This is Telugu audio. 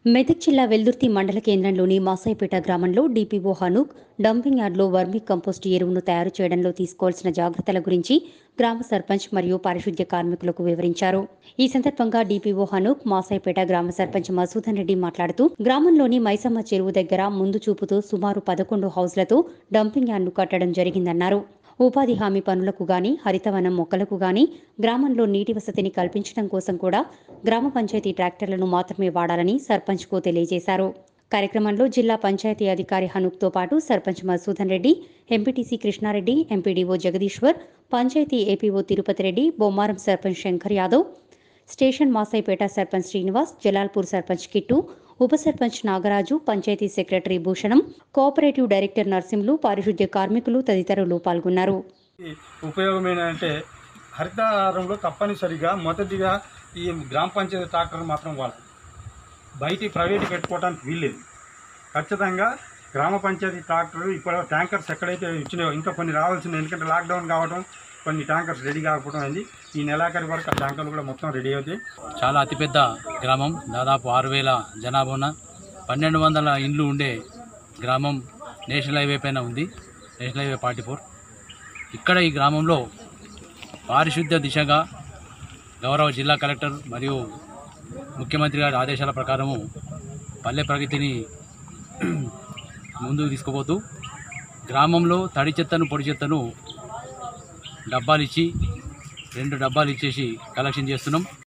మెదక్ జిల్లా వెల్దుర్తి మండల కేంద్రంలోని మాసాయిపేట గ్రామంలో డీపీఓ హనూక్ డంపింగ్ యార్డ్లో వర్మీ కంపోస్ట్ ఎరువును తయారు చేయడంలో తీసుకోవాల్సిన జాగ్రత్తల గురించి గ్రామ సర్పంచ్ మరియు పారిశుద్ధ్య కార్మికులకు వివరించారు. ఈ సందర్భంగా డీపీఓ హనూక్ మాసాయిపేట గ్రామ సర్పంచ్ మసూదన్ రెడ్డి మాట్లాడుతూ గ్రామంలోని మైసమ్మ చెరువు దగ్గర ముందు చూపుతో సుమారు 11 హౌజ్లతో డంపింగ్ యార్డ్ను కట్టడం జరిగిందన్నారు. ఉపాధి హామీ పనులకు గాని, హరితవనం మొక్కలకు గాని, గ్రామంలో నీటి వసతిని కల్పించడం కోసం కూడా గ్రామ పంచాయతీ ట్రాక్టర్లను మాత్రమే వాడాలని సర్పంచ్కు తెలియజేశారు. కార్యక్రమంలో జిల్లా పంచాయతీ అధికారి హనూక్తో పాటు sarpanch Masudan Reddy, MPTC Krishnareddy, MPDO Jagadishwar, panchayat APO Tirupati Reddy, Bommaram sarpanch Shankar Yadav, station Masaipet sarpanch Srinivas, Jalalpur sarpanch Kittu, ఉప sarpanch Nagaraju, panchayat secretary Bhushanam, cooperative director Narsimhulu, పారిశుద్ధ్య కార్మికులు తదితరులు పాల్గొన్నారు. ఉపయోగమైన అంటే హరితహారంలో తప్పనిసరిగా మొదటిగా ఈ గ్రామ పంచాయతీ ట్రాక్టర్ మాత్రం వాడాలి. బయట ప్రైవేట్ పెట్టుకోవడానికి వీల్లేదు. ఖచ్చితంగా గ్రామ పంచాయతీ ట్రాక్టర్ ఇప్పుడు ట్యాంకర్స్ ఎక్కడైతే ఇచ్చినాయో ఇంకా కొన్ని రావాల్సింది, ఎందుకంటే లాక్డౌన్ కావడం కొన్ని ట్యాంకర్స్ రెడీ కాకపోవడం అయింది. ఈ నెలాఖరి వరకు ఆ ట్యాంకర్లు కూడా మొత్తం రెడీ అవుతాయి. చాలా అతిపెద్ద గ్రామం, దాదాపు 6000 జనాభా ఉన్న 1200 ఇండ్లు ఉండే గ్రామం నేషనల్ హైవే పైన ఉంది, నేషనల్ హైవే 44. ఇక్కడ ఈ గ్రామంలో పారిశుద్ధ్య దిశగా గౌరవ జిల్లా కలెక్టర్ మరియు ముఖ్యమంత్రి గారి ఆదేశాల ప్రకారము పల్లె ప్రగతిని ముందుకు తీసుకుపోతూ గ్రామంలో తడి చెత్తను పొడి చెత్తను డబ్బాలు ఇచ్చి 2 డబ్బాలు ఇచ్చేసి కలెక్షన్ చేస్తున్నాం.